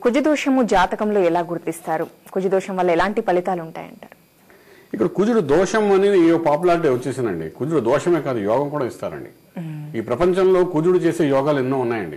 కుజదోషము జాతకంలో ఎలా గుర్తిస్తారు? కుజదోషం వల్ల ఎలాంటి ఫలితాలు ఉంటాయంటారు? ఇక్కడ కుజుడు దోషం అనేది పాపులారిటీ వచ్చేసిందండి. కుజుడు దోషమే కాదు, యోగం కూడా ఇస్తారండి. ఈ ప్రపంచంలో కుజుడు చేసే యోగాలు ఎన్నో ఉన్నాయండి.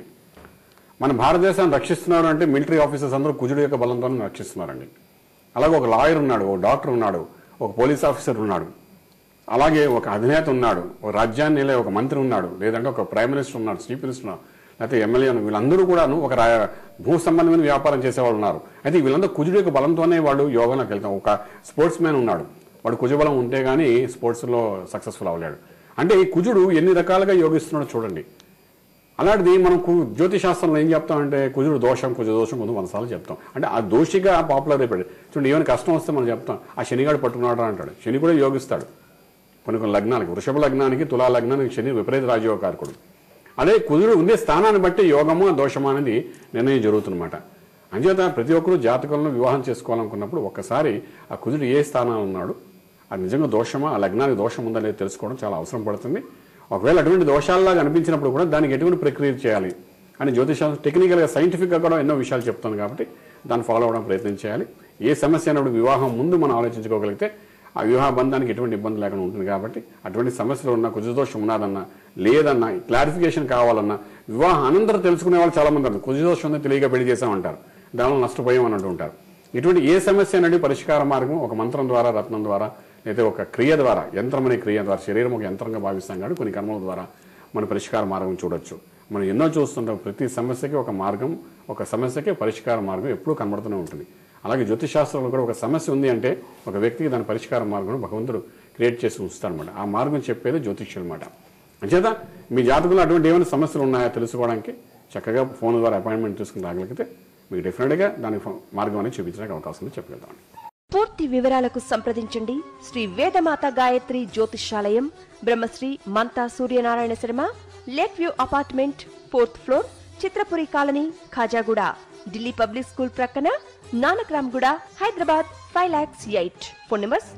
మన భారతదేశాన్ని రక్షిస్తున్నారు అంటే మిలిటరీ ఆఫీసర్స్ అందరూ కుజుడు యొక్క బలంతో రక్షిస్తున్నారండి. అలాగే ఒక లాయర్ ఉన్నాడు, ఒక డాక్టర్ ఉన్నాడు, ఒక పోలీస్ ఆఫీసర్ ఉన్నాడు, అలాగే ఒక అధినేత ఉన్నాడు, ఒక రాజ్యాన్ని ఒక మంత్రి ఉన్నాడు, లేదంటే ఒక ప్రైమ్ మినిస్టర్ ఉన్నాడు, చీఫ్ మినిస్టర్ ఉన్నాడు, లేకపోతే ఎమ్మెల్యే ఉన్నాడు. వీళ్ళందరూ కూడాను ఒక భూ సంబంధమైన వ్యాపారం చేసేవాళ్ళు ఉన్నారు. అయితే వీళ్ళందరూ కుజుడు యొక్క బలంతోనే వాళ్ళు యోగాలోకి వెళ్తాం. ఒక స్పోర్ట్స్ మ్యాన్ ఉన్నాడు, వాడు కుజబలం ఉంటే గానీ స్పోర్ట్స్లో సక్సెస్ఫుల్ అవ్వలేడు. అంటే ఈ కుజుడు ఎన్ని రకాలుగా యోగిస్తున్నాడో చూడండి. అలాంటిది మనం జ్యోతిష్ శాస్త్రంలో ఏం చెప్తామంటే కుజుడు దోషం, కుజ దోషం 100 సార్లు చెప్తాం. అంటే ఆ దోషిగా పాపులర్ అయిపోయాడు. చూడండి, ఏమైనా కష్టం వస్తే మనం చెప్తాం ఆ శనిగాడు పట్టుకున్నాడు అంటాడు. శని కూడా యోగిస్తాడు కొన్ని లగ్నానికి. వృషభ లగ్నానికి, తులా లగ్నానికి శని విపరీత రాజయోగకారకుడు. అదే కుజుడు ఉండే స్థానాన్ని బట్టి యోగము దోషము అనేది నిర్ణయం జరుగుతుందన్నమాట. అంచేత ప్రతి ఒక్కరూ జాతకంలో వివాహం చేసుకోవాలనుకున్నప్పుడు ఒక్కసారి ఆ కుజుడు ఏ స్థానంలో ఉన్నాడు, అది నిజంగా దోషమా, ఆ లగ్నానికి దోషం ఉందా లేదా తెలుసుకోవడం చాలా అవసరం పడుతుంది. ఒకవేళ అటువంటి దోషాల్లాగా అనిపించినప్పుడు కూడా దానికి ఎటువంటి ప్రక్రియ చేయాలి అని జ్యోతిషాస్త్రం టెక్నికల్గా సైంటిఫిక్గా కూడా ఎన్నో విషయాలు చెప్తుంది. కాబట్టి దాన్ని ఫాలో అవ్వడం ప్రయత్నం చేయాలి. ఏ సమస్య అయినప్పుడు వివాహం ముందు మనం ఆలోచించుకోగలిగితే ఆ వివాహ బంధానికి ఎటువంటి ఇబ్బంది లేకుండా ఉంటుంది. కాబట్టి అటువంటి సమస్యలు ఉన్నా, కుజదోషం ఉన్నదన్నా లేదన్నా, క్లారిఫికేషన్ కావాలన్నా వివాహం అనంతరం తెలుసుకునే వాళ్ళు చాలా మంది ఉంటారు. కుజదోషం ఉందని తెలియక పెళ్లి చేసామంటారు, దానివల్ల నష్టపోయాం అని అంటూ ఉంటారు. ఇటువంటి ఏ సమస్య అనేది పరిష్కార మార్గం ఒక మంత్రం ద్వారా, రత్నం ద్వారా, లేదా ఒక క్రియ ద్వారా, యంత్రం అనే క్రియ ద్వారా, శరీరం ఒక యంత్రంగా భావిస్తాం కాబట్టి కొన్ని కర్మల ద్వారా మన పరిష్కార మార్గం చూడొచ్చు. మనం ఎన్నో చూస్తుంటాం. ప్రతి సమస్యకి ఒక మార్గం, ఒక సమస్యకి పరిష్కార మార్గం ఎప్పుడూ కనబడుతూనే ఉంటుంది. అలాగే జ్యోతిష్ శాస్త్రంలో కూడా ఒక సమస్య ఉంది అంటే ఒక వ్యక్తికి దాని పరిష్కార మార్గం భగవంతుడు క్రియేట్ చేసి ఉంచుతాడనమాట. ఆ మార్గం చెప్పేది జ్యోతిష్యం అనమాట. అంచేత మీ జాతకంలో అటువంటి ఏమైనా సమస్యలు ఉన్నాయో తెలుసుకోవడానికి చక్కగా ఫోన్ ద్వారా అపాయింట్మెంట్ తీసుకుని రాగలిగితే మీకు డెఫినెట్గా దాని మార్గం అనేది చూపించడానికి అవకాశం ఉంది, చెప్పగలుగుతామండి. పూర్తి వివరాలకు సంప్రదించండి Sri Vedamata Gayatri Jyotishalayam, Brahmasri Mantha Suryanarayana Sharma, lake view apartment, 4th floor, Chitrapuri colony, Khajaguda, Delhi public school ప్రక్కన, నానక్రామ్గూడ, హైదరాబాద్ 5,08,000. Phone numbers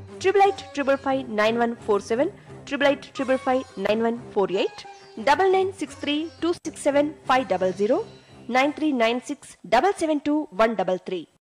8855559147, 8855559148, 9963267500, 9396772133.